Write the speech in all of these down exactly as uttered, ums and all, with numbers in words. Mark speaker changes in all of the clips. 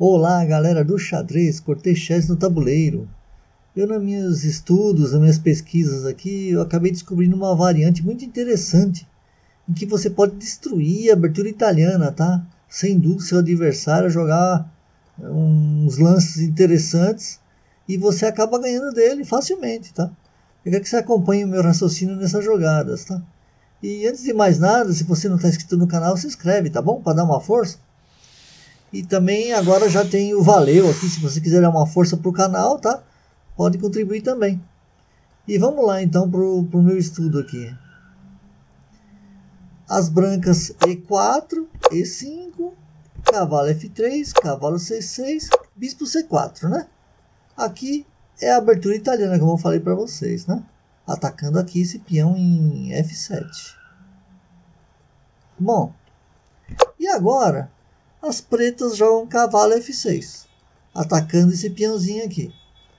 Speaker 1: Olá, galera do xadrez, Cortez no tabuleiro. Eu, nos meus estudos, nas minhas pesquisas aqui, eu acabei descobrindo uma variante muito interessante em que você pode destruir a abertura italiana, tá? Sem dúvida, seu adversário jogar uns lances interessantes e você acaba ganhando dele facilmente, tá? Eu quero que você acompanhe o meu raciocínio nessas jogadas, tá? E antes de mais nada, se você não está inscrito no canal, se inscreve, tá bom? Para dar uma força. E também agora já tem o Valeu aqui, se você quiser dar uma força para o canal, tá? Pode contribuir também. E vamos lá então para o meu estudo aqui. As brancas E quatro, E cinco, cavalo F três, cavalo C seis, bispo C quatro, né? Aqui é a abertura italiana, como eu falei para vocês, né? Atacando aqui esse peão em F sete. Bom, e agora as pretas jogam cavalo F seis, atacando esse peãozinho aqui.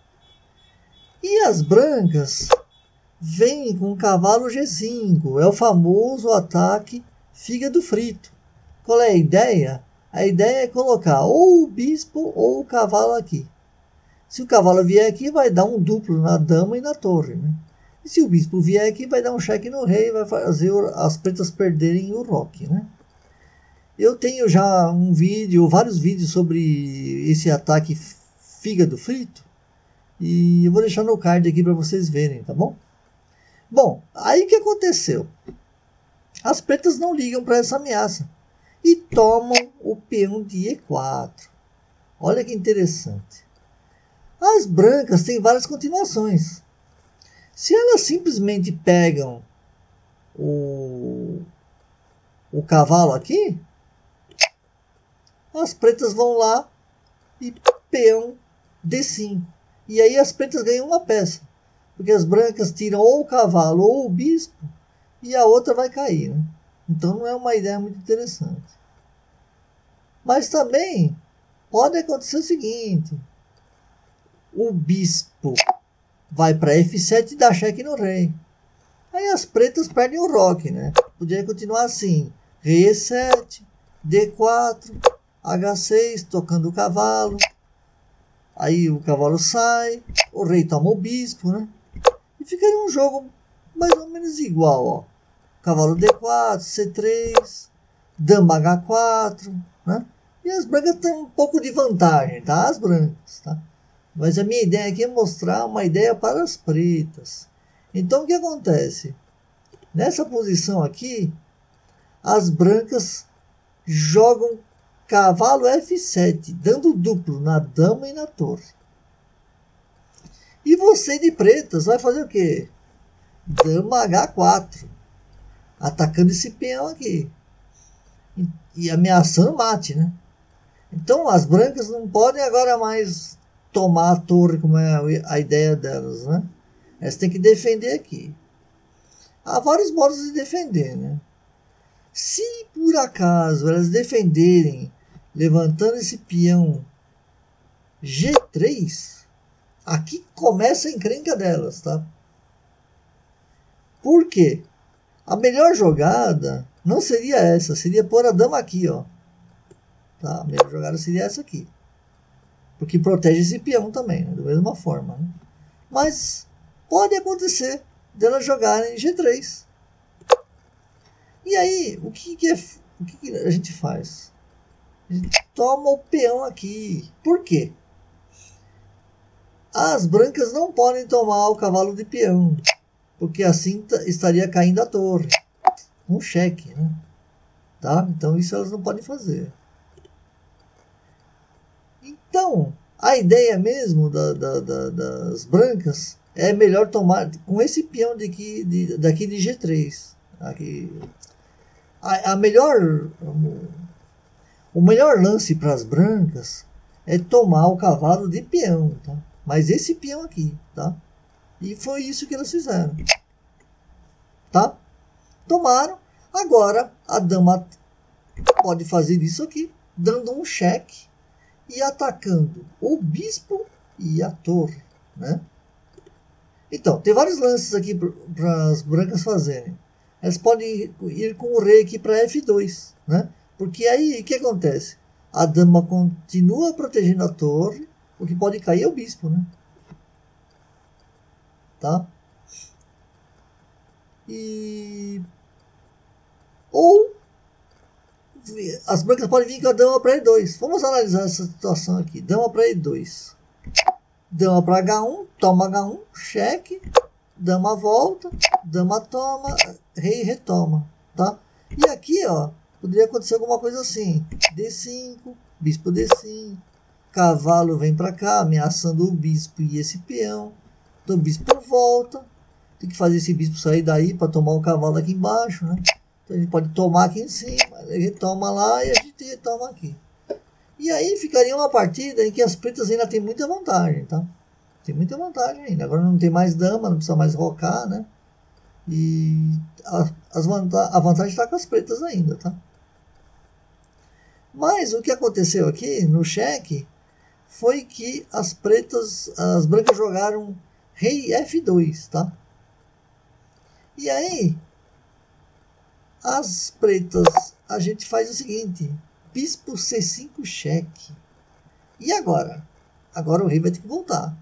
Speaker 1: E as brancas vêm com o cavalo G cinco, é o famoso ataque fígado frito. Qual é a ideia? A ideia é colocar ou o bispo ou o cavalo aqui. Se o cavalo vier aqui, vai dar um duplo na dama e na torre, né? E se o bispo vier aqui, vai dar um cheque no rei e vai fazer as pretas perderem o roque, né? Eu tenho já um vídeo, vários vídeos sobre esse ataque fígado frito. E eu vou deixar no card aqui para vocês verem, tá bom? Bom, aí o que aconteceu? As pretas não ligam para essa ameaça e tomam o peão de E quatro. Olha que interessante. As brancas têm várias continuações. Se elas simplesmente pegam o, o cavalo aqui, as pretas vão lá e peão D cinco. E aí as pretas ganham uma peça. Porque as brancas tiram ou o cavalo ou o bispo e a outra vai cair, né? Então não é uma ideia muito interessante. Mas também pode acontecer o seguinte. O bispo vai para F sete e dá cheque no rei. Aí as pretas perdem o roque, né? Podia continuar assim. Rei E sete, D quatro, H seis, tocando o cavalo. Aí o cavalo sai, o rei toma o bispo, né? E ficaria um jogo mais ou menos igual, ó. Cavalo D quatro, C três, dama H quatro, né? E as brancas têm um pouco de vantagem, tá? As brancas, tá? Mas a minha ideia aqui é mostrar uma ideia para as pretas. Então o que acontece? Nessa posição aqui, as brancas jogam cavalo F sete, dando duplo na dama e na torre. E você de pretas vai fazer o quê? Dama H quatro, atacando esse peão aqui. E, e ameaçando mate, né? Então as brancas não podem agora mais tomar a torre, como é a ideia delas, né? Elas têm que defender aqui. Há vários modos de defender, né? Se por acaso elas defenderem levantando esse peão G três, aqui começa a encrenca delas, tá? Por quê? A melhor jogada não seria essa, seria pôr a dama aqui, ó. Tá? A melhor jogada seria essa aqui. Porque protege esse peão também, né? Da mesma forma, né? Mas pode acontecer delas jogarem G três. E aí, o que, que, é, o que, que a gente faz? A gente toma o peão aqui. Por quê? As brancas não podem tomar o cavalo de peão, porque assim estaria caindo a torre. Um cheque, né? Tá? Então isso elas não podem fazer. Então, a ideia mesmo da, da, da, das brancas é melhor tomar com esse peão daqui de, daqui de G três. Aqui. A, a melhor, o melhor lance para as brancas é tomar o cavalo de peão, tá? Mas esse peão aqui, tá? E foi isso que elas fizeram, tá? Tomaram. Agora a dama pode fazer isso aqui, dando um cheque e atacando o bispo e a torre, né? Então, tem vários lances aqui para as brancas fazerem. Elas podem ir com o rei aqui para F dois, né? Porque aí, o que acontece? A dama continua protegendo a torre. O que pode cair é o bispo, né? Tá? E... Ou... As brancas podem vir com a dama para E dois. Vamos analisar essa situação aqui. Dama para E dois. Dama para H um. Toma H um. Cheque. Dama volta. Dama toma. Rei retoma. Tá? E aqui, ó. Poderia acontecer alguma coisa assim. D cinco. Bispo D cinco. Cavalo vem para cá, ameaçando o bispo e esse peão. Então o bispo volta. Tem que fazer esse bispo sair daí para tomar o cavalo aqui embaixo, né? Então a gente pode tomar aqui em cima, ele retoma lá e a gente retoma aqui. E aí ficaria uma partida em que as pretas ainda tem muita vantagem, tá? Tem muita vantagem ainda. Agora não tem mais dama, não precisa mais rocar, né? E a, as vanta a vantagem está com as pretas ainda, tá? Mas o que aconteceu aqui no cheque foi que as pretas, as brancas jogaram rei F dois, tá? E aí, as pretas, a gente faz o seguinte, bispo C cinco cheque. E agora? Agora o rei vai ter que voltar.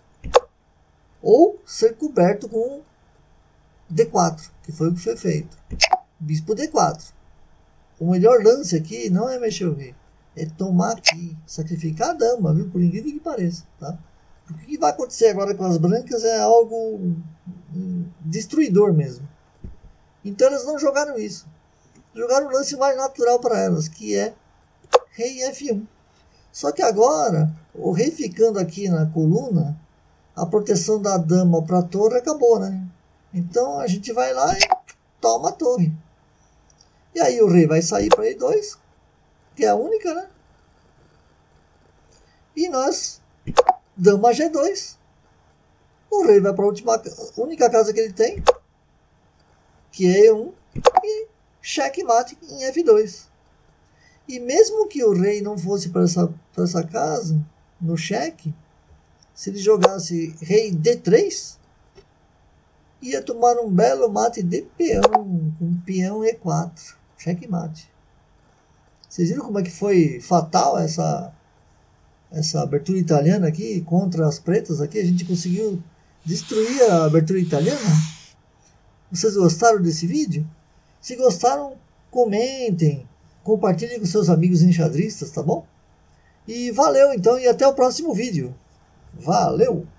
Speaker 1: Ou ser coberto com D quatro, que foi o que foi feito. Bispo D quatro. O melhor lance aqui não é mexer o rei. É tomar aqui, sacrificar a dama, viu? Por incrível que pareça, tá? O que vai acontecer agora com as brancas é algo destruidor mesmo. Então elas não jogaram isso. Jogaram o lance mais natural para elas, que é rei F um. Só que agora, o rei ficando aqui na coluna, a proteção da dama para a torre acabou, né? Então a gente vai lá e toma a torre. E aí o rei vai sair para E dois, que é a única, né? E nós, dama G dois. O rei vai para a última, única casa que ele tem, que é E um, e checkmate em F dois. E mesmo que o rei não fosse para essa, para essa casa, no cheque, se ele jogasse rei D três, ia tomar um belo mate de peão, com peão E quatro, checkmate. Vocês viram como é que foi fatal essa, essa abertura italiana aqui contra as pretas aqui? A gente conseguiu destruir a abertura italiana. Vocês gostaram desse vídeo? Se gostaram, comentem, compartilhem com seus amigos enxadristas, tá bom? E valeu então, e até o próximo vídeo. Valeu!